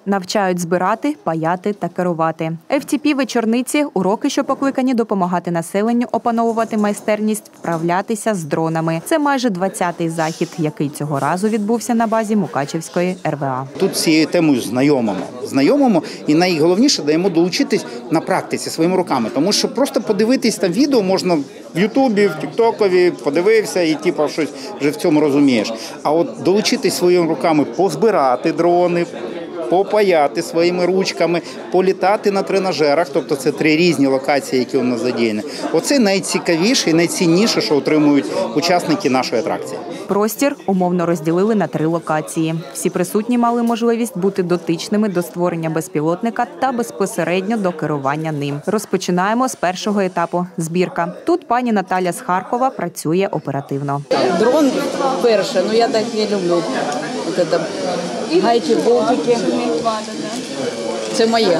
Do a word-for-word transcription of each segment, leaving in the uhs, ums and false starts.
Навчають збирати, паяти та керувати. еф ті пі «Вечорниці» – уроки, що покликані допомагати населенню опановувати майстерність вправлятися з дронами. Це майже двадцятий захід, який цього разу відбувся на базі Мукачівської ер ве а. Тут цією темою знайомимо. Знайомимо і найголовніше даємо долучитись на практиці своїми руками. Тому що просто подивитись там відео можна в Ютубі, в Тіктокові, подивився і типу щось вже в цьому розумієш. А от долучитись своїми руками, позбирати дрони, попаяти своїми ручками, політати на тренажерах, тобто це три різні локації, які у нас задіяні. Оце найцікавіше і найцінніше, що отримують учасники нашої атракції. Простір умовно розділили на три локації. Всі присутні мали можливість бути дотичними до створення безпілотника та безпосередньо до керування ним. Розпочинаємо з першого етапу – збірка. Тут пані Наталя з Харкова працює оперативно. Дрон перше, ну я так не люблю. Вот это гайки, болтики. Це моє.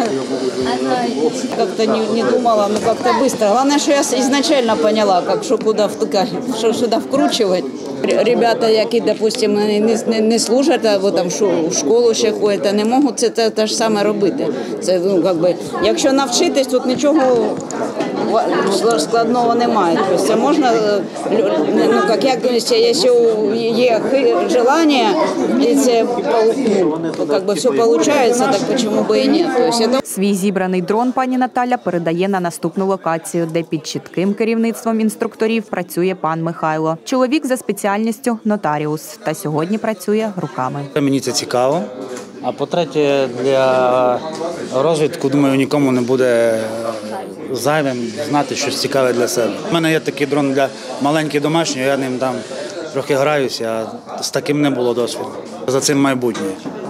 Как-то не, не думала, но как-то быстро. Главное, что я изначально поняла, как что куда втыкать, что сюда вкручивать. Ребята, які, допустим, не, не, не служать, або там в школу ще ходять, не можуть це те, те ж саме робити. Це, ну, как би, якщо навчитись, тут нічого складного немає. Тобто це можна, ну, як я говорю, якщо є бажання, і це, ну, как би, все виходить, так чому б і ні. Тобто, Свій зібраний дрон пані Наталя передає на наступну локацію, де під чітким керівництвом інструкторів працює пан Михайло. Чоловік за спеціальністю – нотаріус, та сьогодні працює руками. Мені це цікаво. А по-третє, для розвитку, думаю, нікому не буде зайвим знати щось цікаве для себе. У мене є такий дрон для маленький домашній, я ним там трохи граюся, а з таким не було досвіду. За цим майбутнє.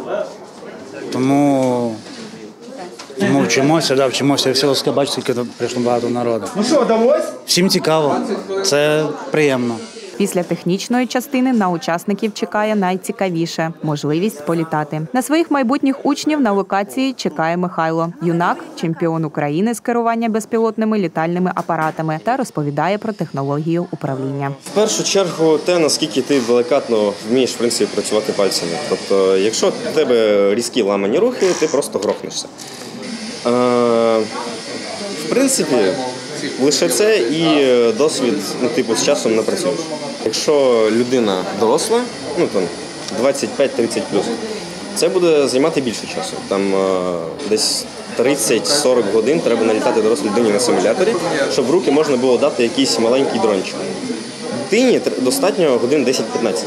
Тому... Тому вчимося, да, вчимося. Всього бачите, скільки прийшло багато народу. Ну що, вдалося? Всім цікаво. Це приємно. Після технічної частини на учасників чекає найцікавіше – можливість політати. На своїх майбутніх учнів на локації чекає Михайло. Юнак – чемпіон України з керування безпілотними літальними апаратами та розповідає про технологію управління. В першу чергу те, наскільки ти делікатно вмієш, в принципі, працювати пальцями. Тобто, якщо в тебе різкі ламані рухи, ти просто грохнешся. В принципі, лише це і досвід, ну, типу, з часом напрацюєш. Якщо людина доросла, ну там двадцять п'ять тридцять плюс, це буде займати більше часу. Там десь тридцять-сорок годин треба налітати дорослій людині на симуляторі, щоб в руки можна було дати якийсь маленький дрончик. Дитині достатньо годин десять-п'ятнадцять.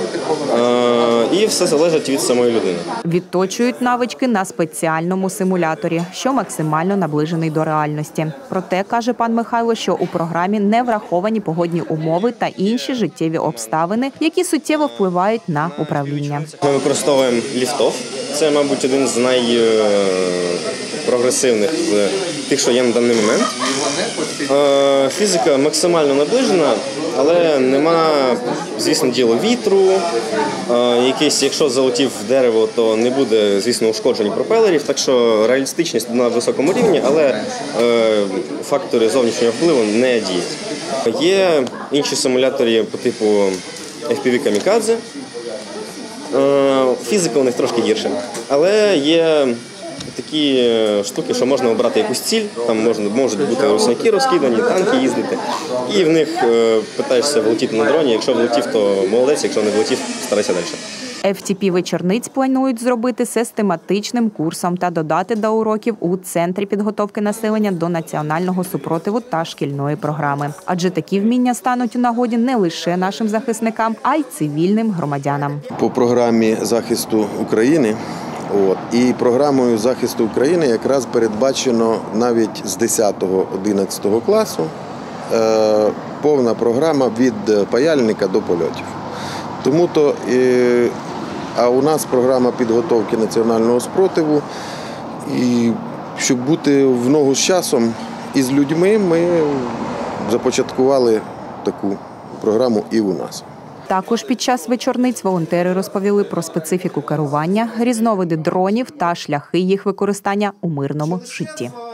І все залежить від самої людини. Відточують навички на спеціальному симуляторі, що максимально наближений до реальності. Проте, каже пан Михайло, що у програмі не враховані погодні умови та інші життєві обставини, які суттєво впливають на управління. Ми використовуємо ліфтов. Це, мабуть, один з найпрогресивних з тих, що є на даний момент. Фізика максимально наближена, але нема, звісно, діло вітру. Якийсь, якщо залетів в дерево, то не буде, звісно, ушкоджень пропелерів, так що реалістичність на високому рівні, але фактори зовнішнього впливу не діють. Є інші симулятори по типу еф пі ві «Камікадзе». Фізика у них трошки гірша, але є такі штуки, що можна обрати якусь ціль, там можна, можуть бути русняки розкидані, танки їздити, і в них питаєшся влетіти на дроні, якщо влетів, то молодець, якщо не влетів, старайся далі. еф ті пі «Вечорниць» планують зробити систематичним курсом та додати до уроків у Центрі підготовки населення до національного супротиву та шкільної програми. Адже такі вміння стануть у нагоді не лише нашим захисникам, а й цивільним громадянам. По програмі захисту України От. І програмою захисту України якраз передбачено навіть з десятого-одинадцятого класу е, повна програма від паяльника до польотів. Тому-то, е, а у нас програма підготовки національного спротиву. І щоб бути в ногу з часом і з людьми, ми започаткували таку програму і у нас. Також під час вечорниць волонтери розповіли про специфіку керування, різновиди дронів та шляхи їх використання у мирному житті.